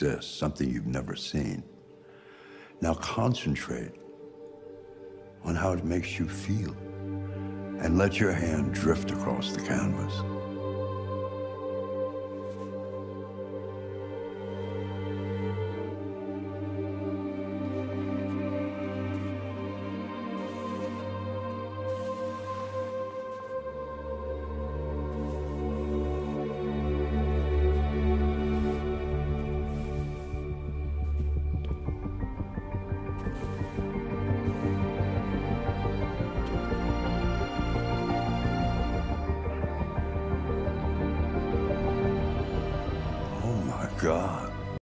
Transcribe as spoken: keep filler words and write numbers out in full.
exists, something you've never seen. Now concentrate on how it makes you feel, and let your hand drift across the canvas. God.